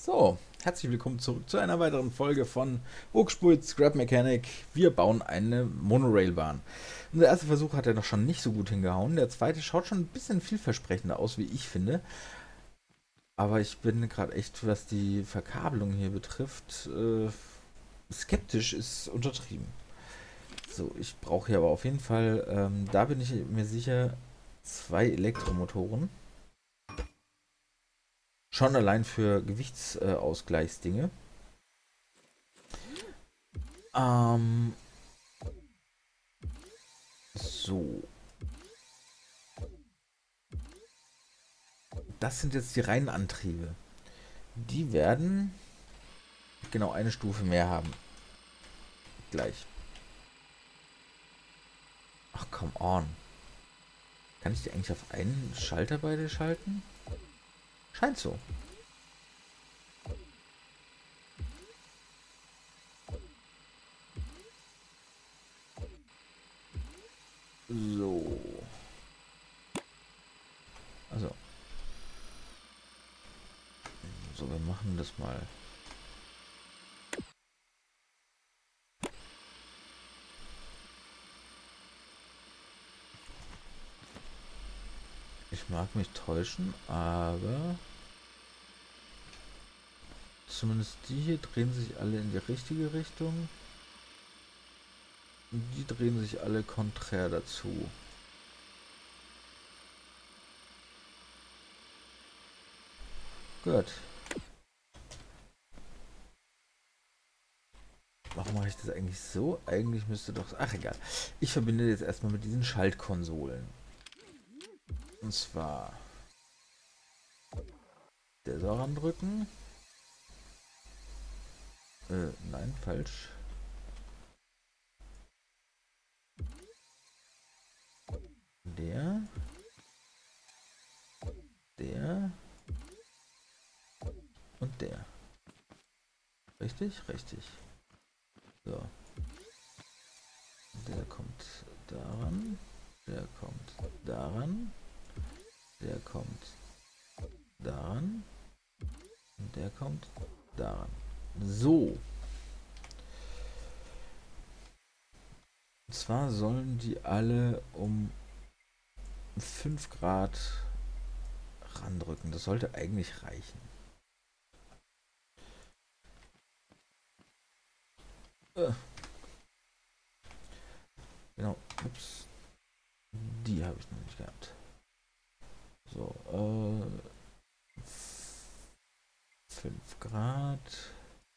So, herzlich willkommen zurück zu einer weiteren Folge von Hochspult Scrap Mechanic. Wir bauen eine Monorailbahn. Unser erster Versuch hat ja noch schon nicht so gut hingehauen. Der zweite schaut schon ein bisschen vielversprechender aus, wie ich finde. Aber ich bin gerade echt, was die Verkabelung hier betrifft, skeptisch ist untertrieben. So, ich brauche hier aber auf jeden Fall, da bin ich mir sicher, zwei Elektromotoren. Schon allein für Gewichtsausgleichsdinge. Ähm, so. Das sind jetzt die reinen Antriebe. Die werden genau eine Stufe mehr haben. Gleich. Ach, come on. Kann ich die eigentlich auf einen Schalter beide schalten? Scheint so. So. Also. So, wir machen das mal. Ich mag mich täuschen, aber zumindest die hier drehen sich alle in die richtige Richtung. Und die drehen sich alle konträr dazu. Gut. Warum mache ich das eigentlich so? Eigentlich müsste doch... Ach, egal. Ich verbinde jetzt erstmal mit diesen Schaltkonsolen. Und zwar... Der soll randrücken. Nein, falsch. Der. Der. Und der. Richtig? Richtig. So. Der kommt daran. Der kommt daran. Der kommt daran. Und der kommt daran. So. Und zwar sollen die alle um 5 Grad randrücken. Das sollte eigentlich reichen. Genau. Ups. Die habe ich noch nicht gehabt. So, 5 Grad.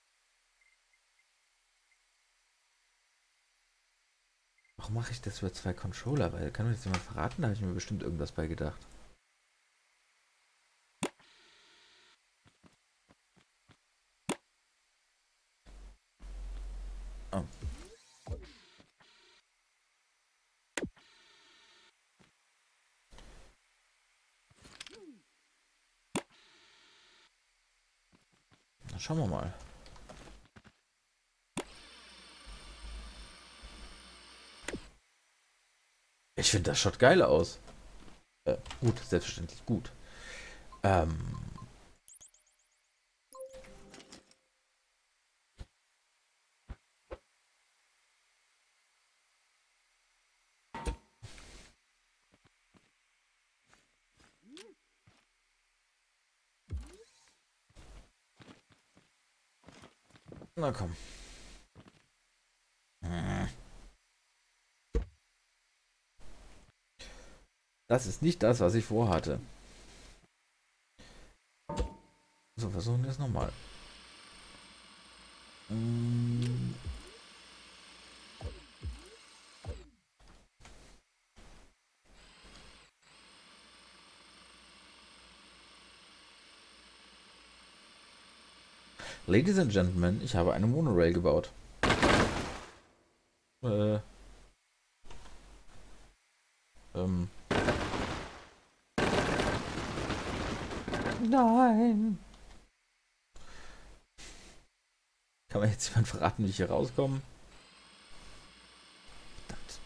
Warum mache ich das über zwei Controller? Weil kann mir jetzt jemand verraten, da habe ich mir bestimmt irgendwas bei gedacht. Oh. Na, schauen wir mal. Ich finde, das schaut geil aus. Gut, selbstverständlich gut. Ähm. Na komm. Das ist nicht das, was ich vorhatte. So, versuchen wir es nochmal. Ladies and Gentlemen, ich habe eine Monorail gebaut. Äh. Ähm. Nein. Kann mir jetzt jemand verraten, wie ich hier rauskomme? Verdammt.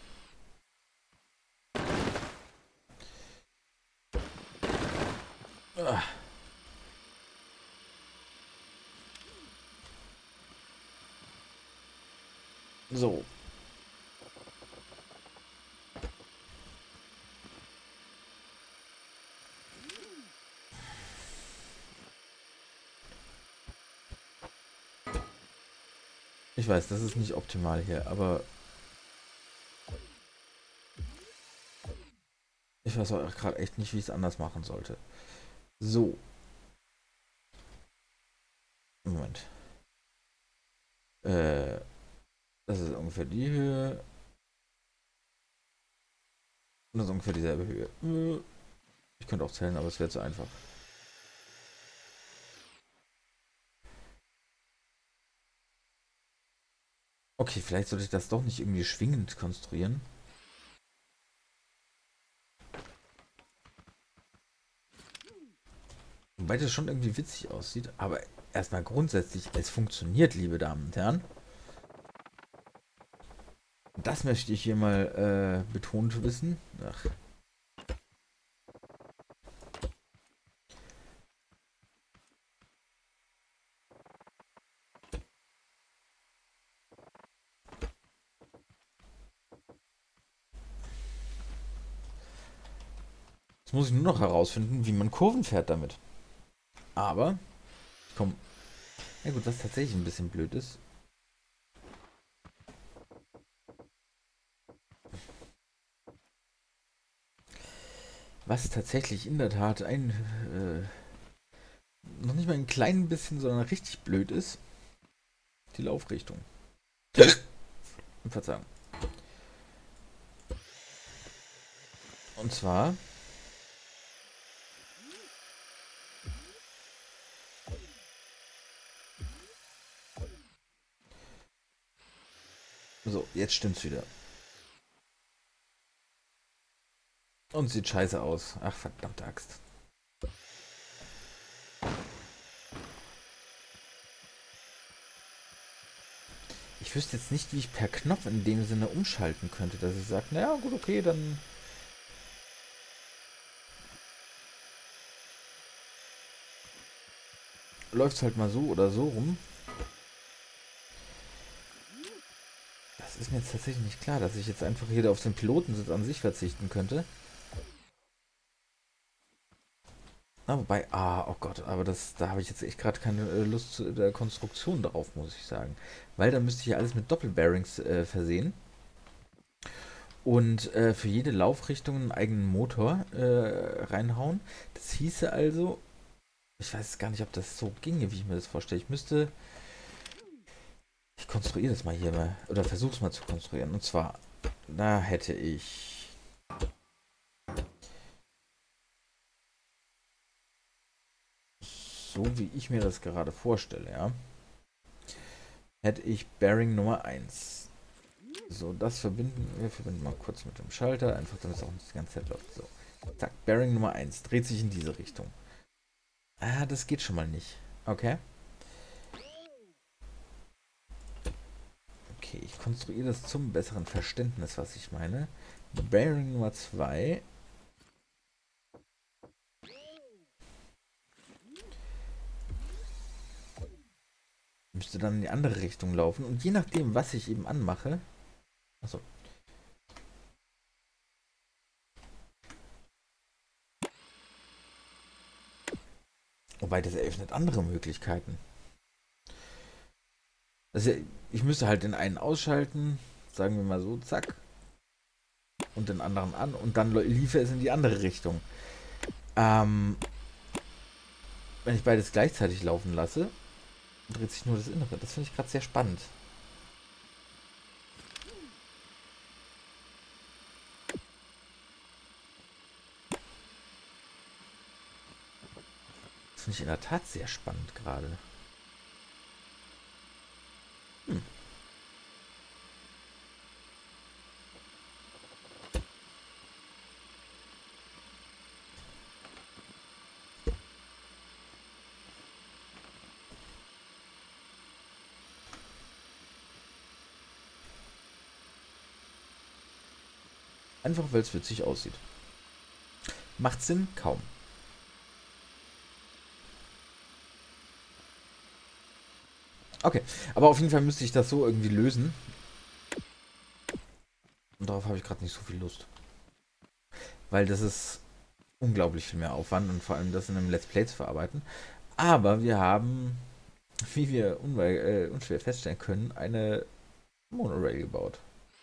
Ah. So. Ich weiß, das ist nicht optimal hier, aber ich weiß auch gerade echt nicht, wie ich es anders machen sollte. So. Moment. Äh, Das ist ungefähr die Höhe. Und das ist ungefähr dieselbe Höhe. Ich könnte auch zählen, aber es wäre zu einfach. Okay, vielleicht sollte ich das doch nicht irgendwie schwingend konstruieren. Wobei das schon irgendwie witzig aussieht, aber erstmal grundsätzlich, es funktioniert, liebe Damen und Herren. Das möchte ich hier mal betont wissen. Ach, jetzt muss ich nur noch herausfinden, wie man Kurven fährt damit. Aber, komm. Ja gut, was tatsächlich ein bisschen blöd ist. Was tatsächlich in der Tat noch nicht mal ein klein bisschen, sondern richtig blöd ist. Die Laufrichtung. Verzeihung. Und zwar so, jetzt stimmt's wieder. Und sieht scheiße aus. Ach, verdammte Axt. Ich wüsste jetzt nicht, wie ich per Knopf in dem Sinne umschalten könnte, dass ich sage, naja, gut, okay, dann läuft es halt mal so oder so rum. Das ist mir jetzt tatsächlich nicht klar, dass ich jetzt einfach hier auf den Pilotensitz an sich verzichten könnte. Na, wobei, oh Gott, aber da habe ich jetzt echt gerade keine Lust zu der Konstruktion drauf, muss ich sagen. Weil dann müsste ich ja alles mit Doppelbearings versehen. Und für jede Laufrichtung einen eigenen Motor reinhauen. Das hieße also, ich weiß gar nicht, ob das so ginge, wie ich mir das vorstelle. Ich konstruiere das mal hier mal, oder versuche es mal zu konstruieren. Und zwar, da hätte ich so wie ich mir das gerade vorstelle, ja, hätte ich Bearing Nummer 1. So, wir verbinden mal kurz mit dem Schalter, einfach damit es auch nicht die ganze Zeit läuft. So, zack, Bearing Nummer 1 dreht sich in diese Richtung. Ah, das geht schon mal nicht. Okay. Okay, ich konstruiere das zum besseren Verständnis, was ich meine. Bearing Nummer 2 müsste dann in die andere Richtung laufen. Und je nachdem, was ich eben anmache. Achso. Wobei das eröffnet andere Möglichkeiten. Also ich müsste halt den einen ausschalten, sagen wir mal so, zack. Und den anderen an und dann liefe es in die andere Richtung. Ähm, Wenn ich beides gleichzeitig laufen lasse, dreht sich nur das Innere. Das finde ich gerade sehr spannend. Das finde ich in der Tat sehr spannend gerade. Hm. Einfach weil es witzig aussieht. Macht Sinn? Kaum. Okay, aber auf jeden Fall müsste ich das so irgendwie lösen. darauf habe ich gerade nicht so viel Lust. Weil das ist unglaublich viel mehr Aufwand und vor allem das in einem Let's Play zu verarbeiten. Aber wir haben, wie wir unschwer feststellen können, eine Monorail gebaut.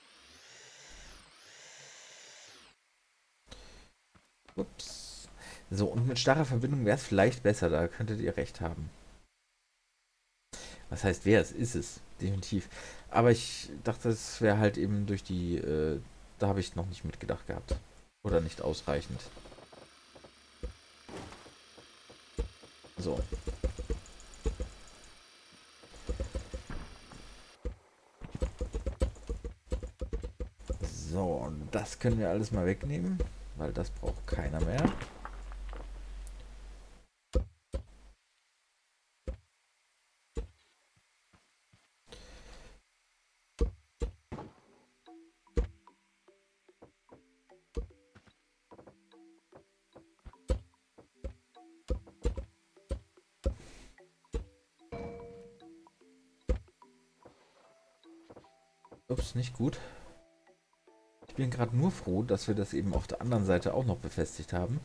Ups. So, und mit starrer Verbindung wäre es vielleicht besser, da könntet ihr recht haben. Was heißt wer es? Ist es, definitiv. Aber ich dachte, es wäre halt eben durch die, da habe ich noch nicht mitgedacht gehabt. Oder nicht ausreichend. So. So, und das können wir alles mal wegnehmen, weil das braucht keiner mehr. Ups, nicht gut. Ich bin gerade nur froh, dass wir das eben auf der anderen Seite auch noch befestigt haben.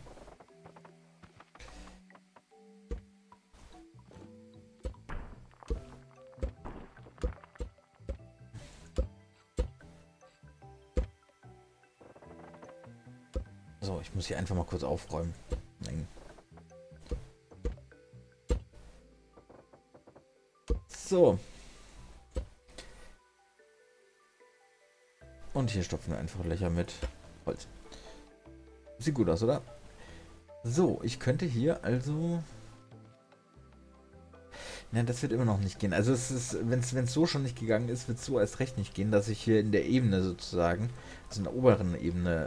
So, ich muss hier einfach mal kurz aufräumen. Nein. So. Und hier stopfen wir einfach Löcher mit Holz. Sieht gut aus, oder? So, ich könnte hier also... Na, das wird immer noch nicht gehen. Also es ist, wenn es so schon nicht gegangen ist, wird es so erst recht nicht gehen, dass ich hier in der Ebene sozusagen, also in der oberen Ebene,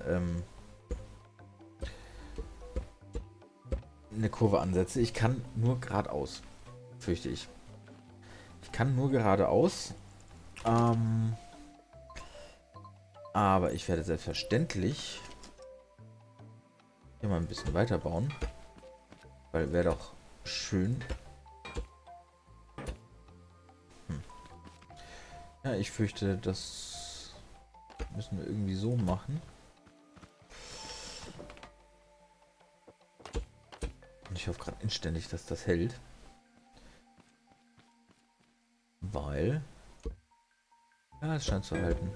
eine Kurve ansetze. Ich kann nur geradeaus, fürchte ich. Ich kann nur geradeaus. Aber ich werde selbstverständlich hier mal ein bisschen weiter bauen. Weil wäre doch schön. Ja, ich fürchte, das müssen wir irgendwie so machen. Und ich hoffe gerade inständig, dass das hält. Weil... Ja, es scheint zu halten.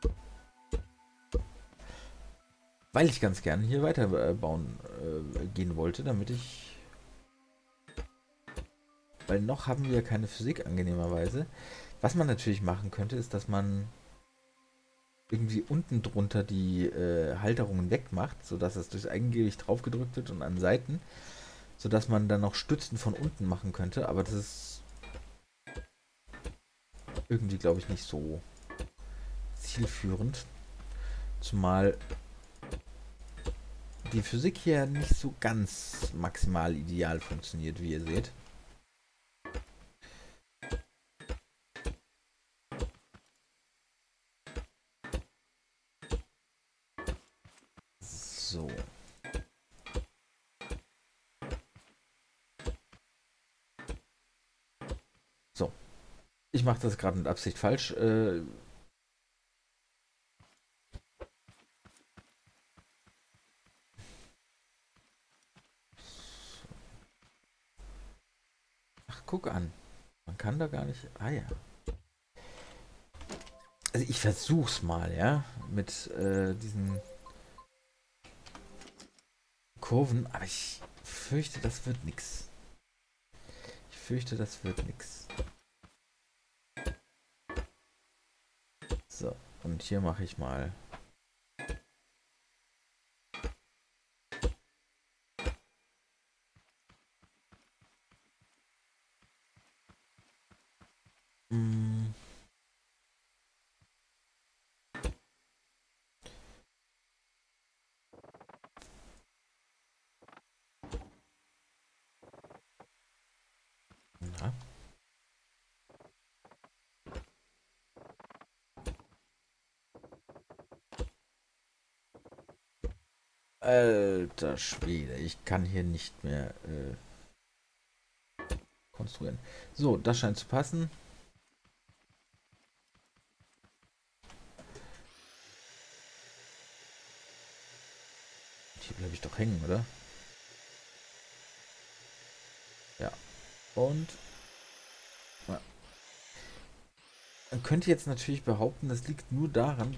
Weil ich ganz gerne hier weiter bauen gehen wollte, damit ich... Weil noch haben wir keine Physik angenehmerweise. Was man natürlich machen könnte, ist, dass man irgendwie unten drunter die Halterungen wegmacht, sodass es durchs Eigengewicht draufgedrückt wird und an Seiten, sodass man dann noch Stützen von unten machen könnte, aber das ist irgendwie, glaube ich, nicht so zielführend. Zumal die Physik hier nicht so ganz maximal ideal funktioniert, wie ihr seht. So. So. Ich mache das gerade mit Absicht falsch. Ach, guck an. Man kann da gar nicht... Ah ja. Also ich versuch's mal, ja. Mit diesen Kurven. Aber ich fürchte, das wird nix. Ich fürchte, das wird nix. So. Und hier mache ich mal... Mm. Na. Alter Schwede, ich kann hier nicht mehr konstruieren. So, das scheint zu passen. hängen, oder? Ja. Und ja. Man könnte jetzt natürlich behaupten, das liegt nur daran,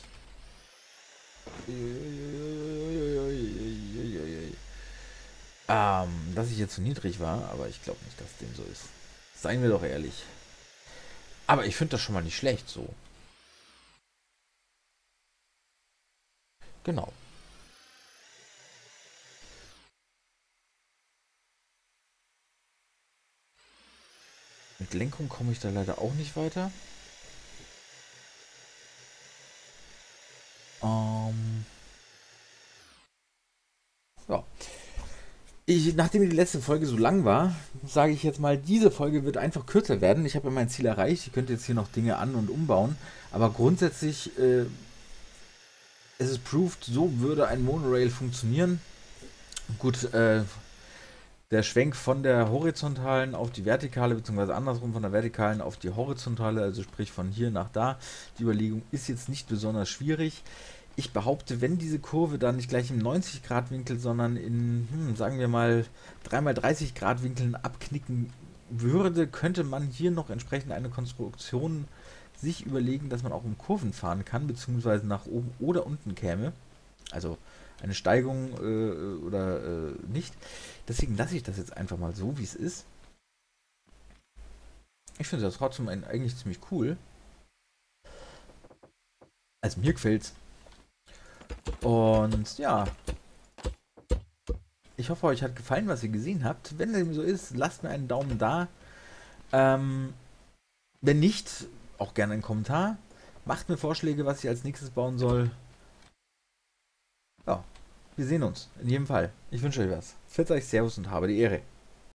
dass ich jetzt zu niedrig war, aber ich glaube nicht, dass dem so ist. Seien wir doch ehrlich. Aber ich finde das schon mal nicht schlecht so. Genau. Mit Lenkung komme ich da leider auch nicht weiter. Ähm, ja. Nachdem die letzte Folge so lang war, sage ich jetzt mal, diese Folge wird einfach kürzer werden. Ich habe ja mein Ziel erreicht. Ich könnte jetzt hier noch Dinge an- und umbauen. Aber grundsätzlich ist es proved, so würde ein Monorail funktionieren. Gut, der Schwenk von der horizontalen auf die vertikale, beziehungsweise andersrum von der vertikalen auf die horizontale, also sprich von hier nach da, die Überlegung ist jetzt nicht besonders schwierig. Ich behaupte, wenn diese Kurve dann nicht gleich im 90-Grad-Winkel, sondern in, sagen wir mal, 3x30-Grad-Winkeln abknicken würde, könnte man hier noch entsprechend eine Konstruktion sich überlegen, dass man auch um Kurven fahren kann, beziehungsweise nach oben oder unten käme. Also eine Steigung oder nicht. Deswegen lasse ich das jetzt einfach mal so, wie es ist. Ich finde das trotzdem eigentlich ziemlich cool. Also mir gefällt's. Und ja, ich hoffe, euch hat gefallen, was ihr gesehen habt. Wenn dem so ist, lasst mir einen Daumen da. Ähm, wenn nicht, auch gerne einen Kommentar. Macht mir Vorschläge, was ich als nächstes bauen soll. Ja, wir sehen uns. In jedem Fall. Ich wünsche euch was. Pfiat euch, Servus und habe die Ehre.